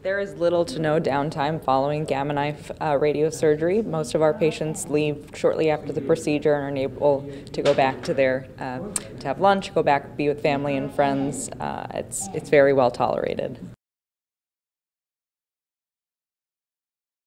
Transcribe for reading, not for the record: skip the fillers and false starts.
There is little to no downtime following gamma knife radiosurgery. Most of our patients leave shortly after the procedure and are able to go back to to have lunch, go back, be with family and friends. It's very well tolerated.